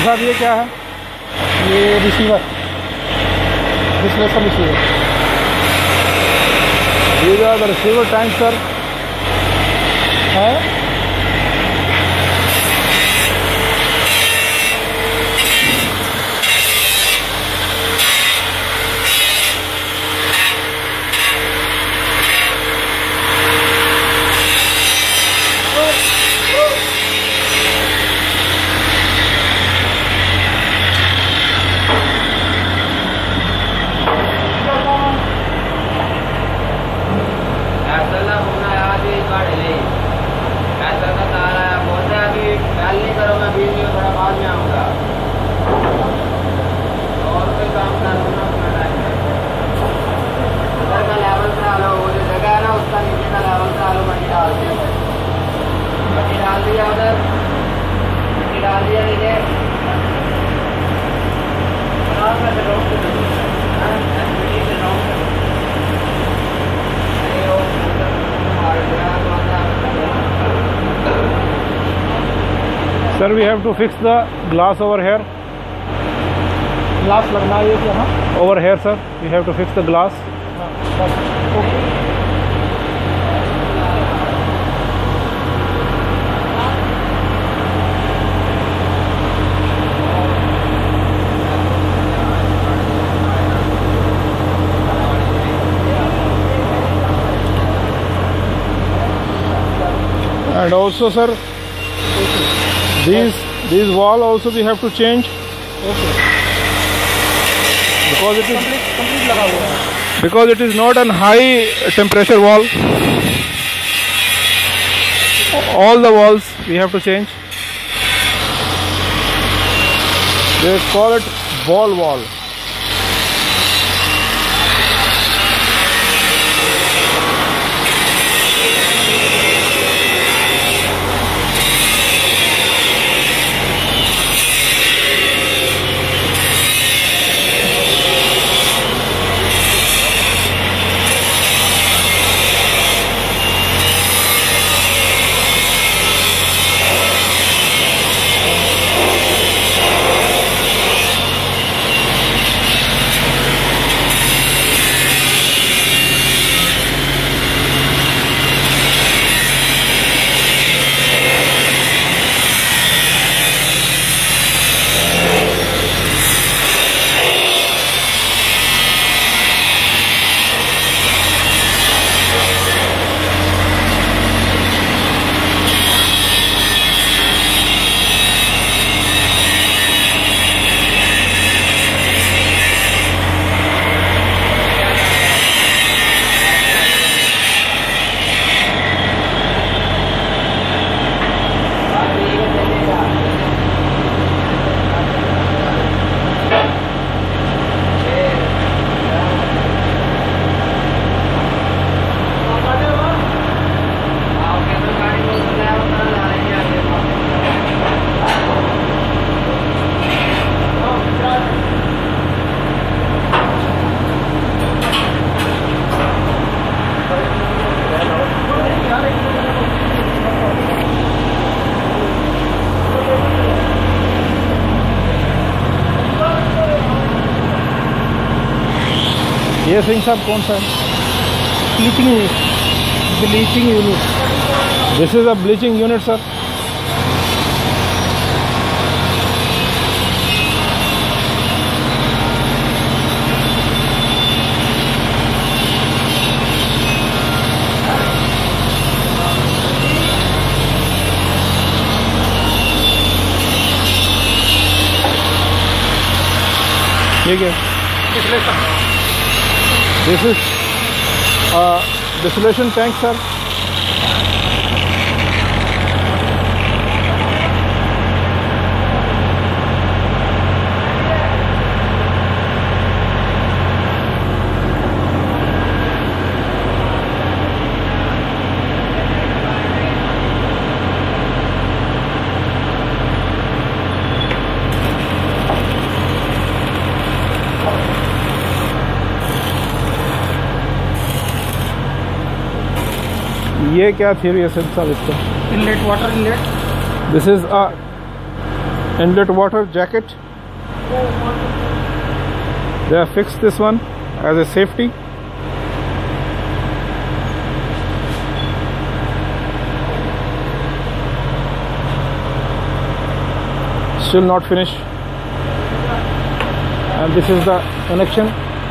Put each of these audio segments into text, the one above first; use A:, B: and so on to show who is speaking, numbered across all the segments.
A: साहब ये क्या है?
B: ये receiver, displacer receiver.
A: These are the receiver tanks, sir.
B: है
A: Sir, we have to fix the glass over here.
B: Glass लगना है कि हाँ
A: Over here, sir. We have to fix the glass.
B: बस okay.
A: And also, sir, these wall also we have to change
B: okay
A: because it is
B: complete लगा हुआ है।
A: because it is not an high temperature wall. All the walls we have to change. They call it ball wall. ये सिंह साहब कौन सा है?
B: Bleaching unit.
A: This is a bleaching unit, sir. ठीक है. This is distillation tank, sir. ये क्या theory है सर इसका?
B: Inlet, water inlet.
A: This is inlet water jacket. They have fixed this one as a safety. Still not finished. And this is the connection.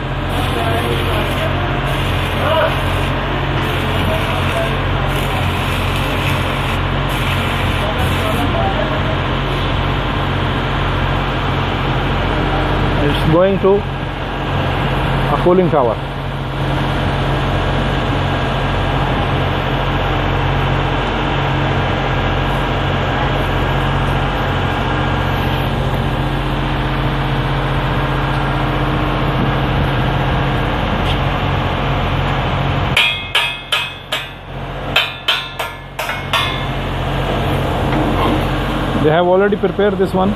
A: It's going to a cooling tower. They have already prepared this one.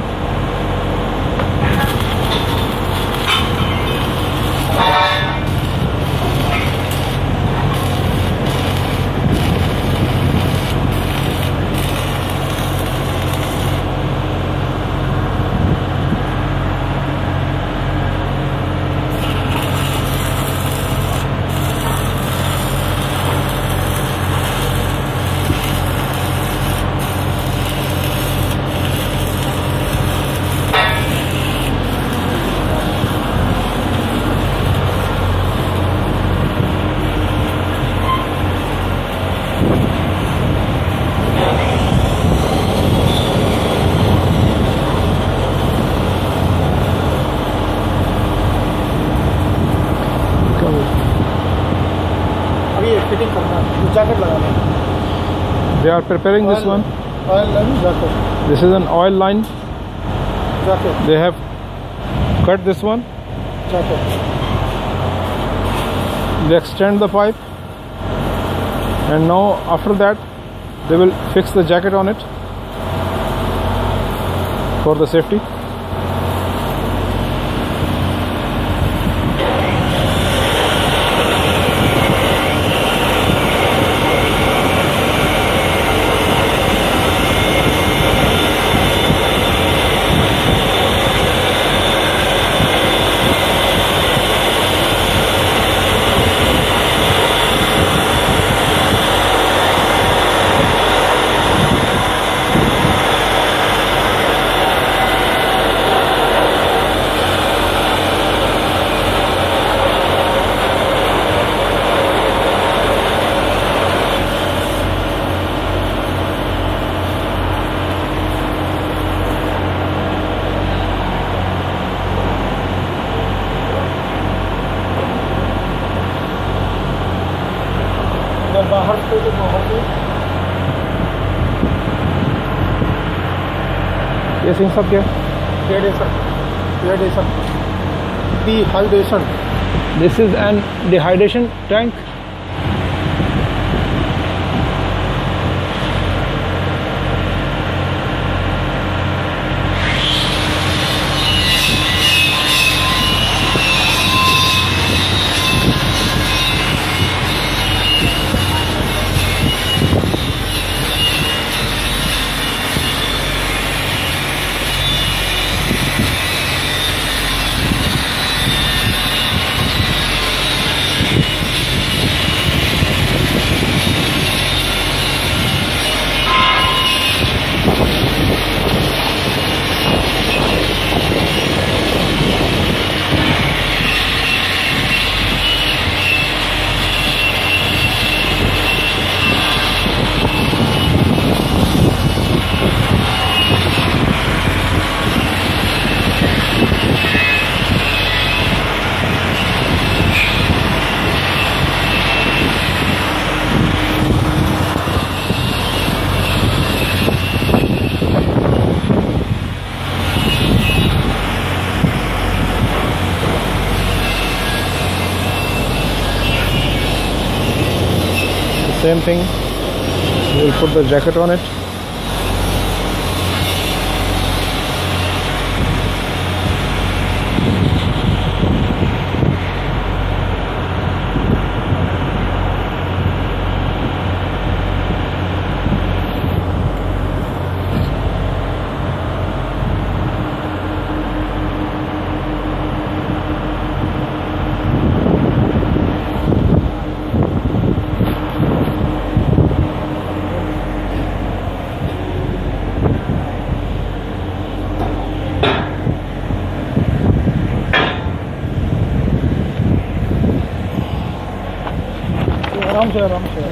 B: Fitting करना है, jacket लगाना है।
A: They are preparing this one.
B: Oil line jacket.
A: This is an oil line.
B: Jacket.
A: They have cut this one.
B: Jacket.
A: They extend the pipe, and now after that they will fix the jacket on it for the safety.
B: बाहर से तो बाहर से
A: ये सिंह सब क्या?
B: Dehydration. Dehydration.
A: This is an dehydration tank. Same thing, we will put the jacket on it.
B: आराम से आराम से।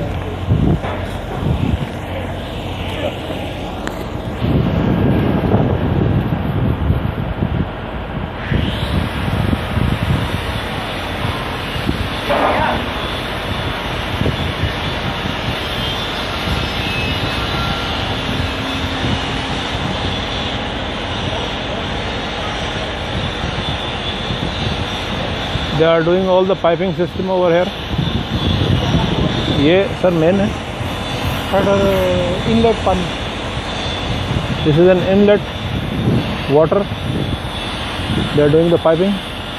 A: They are doing all the piping system over here. ये सर मेन है.
B: इनलेट पानी.
A: This is an inlet water. They are doing the piping.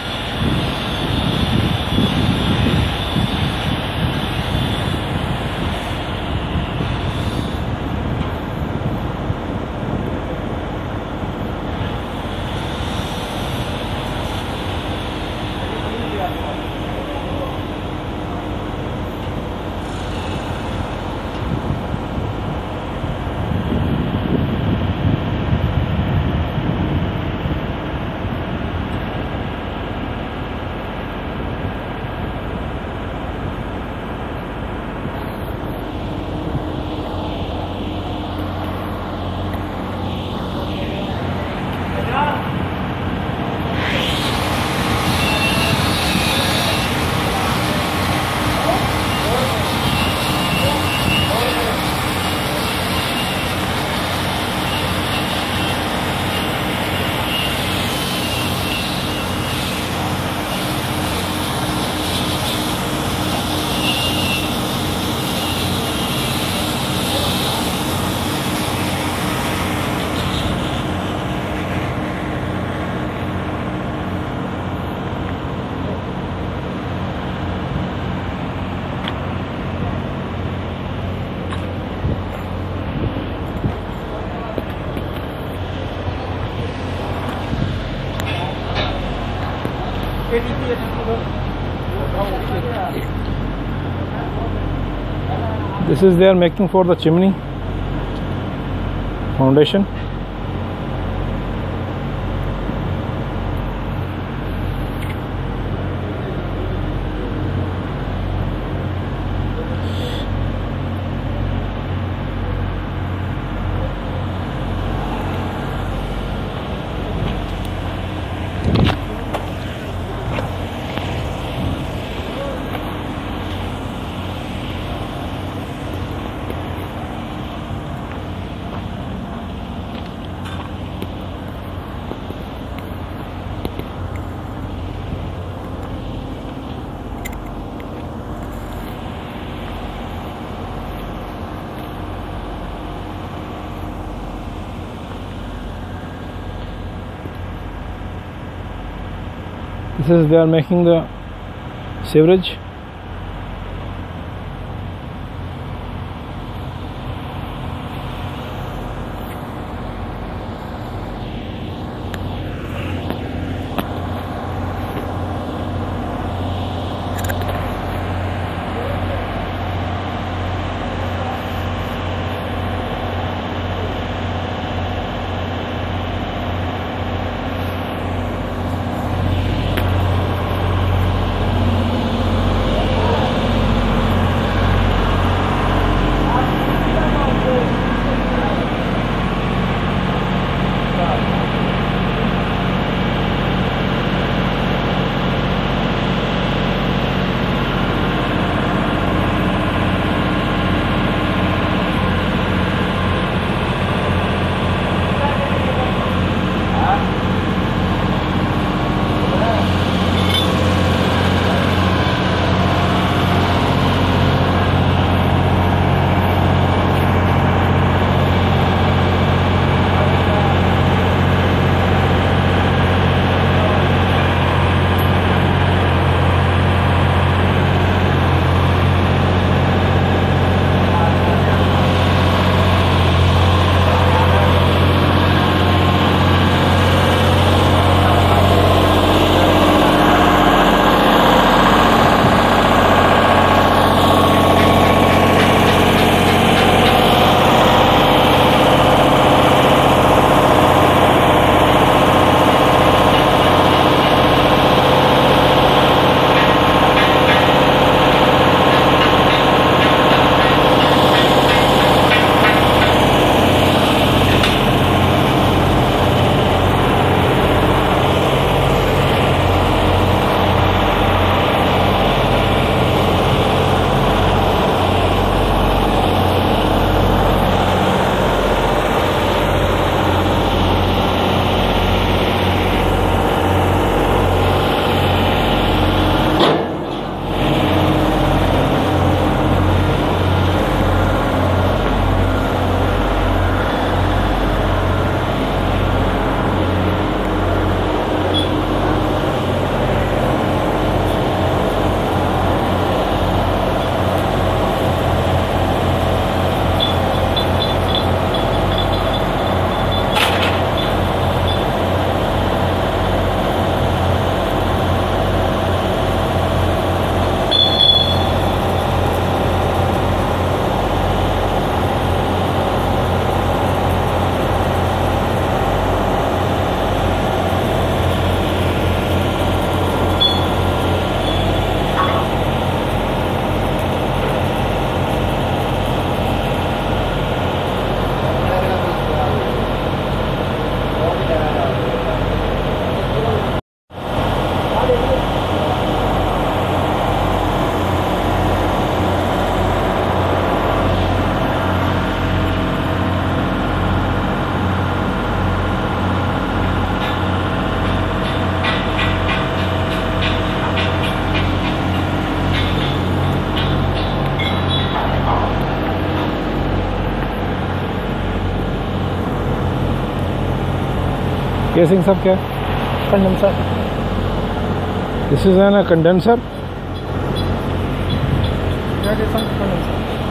A: This is they are making for the chimney foundation. This is they are making the sewerage. Casing सब क्या है?
B: Condenser,
A: this is an condenser.
B: Condenser.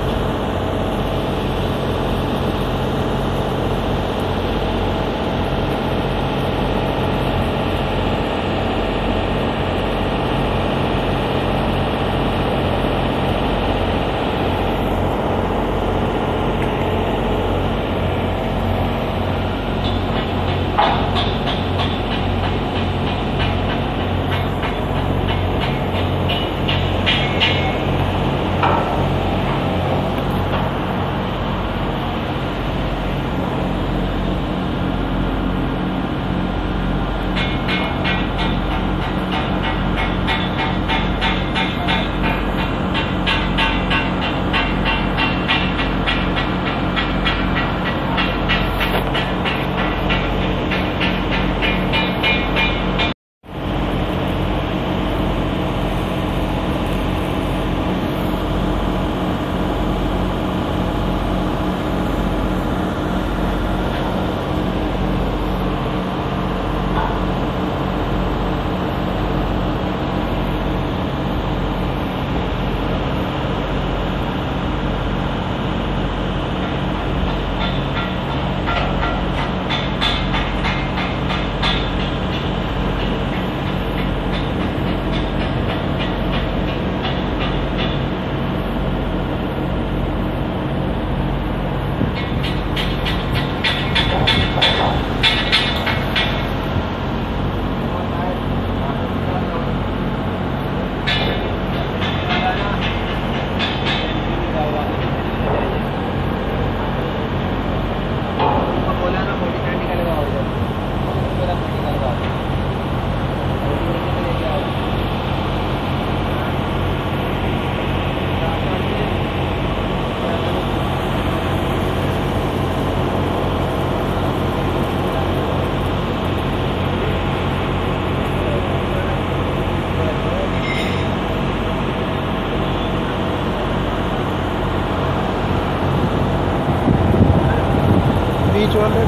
B: बीच वाले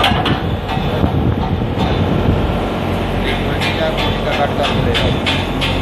C: cut कर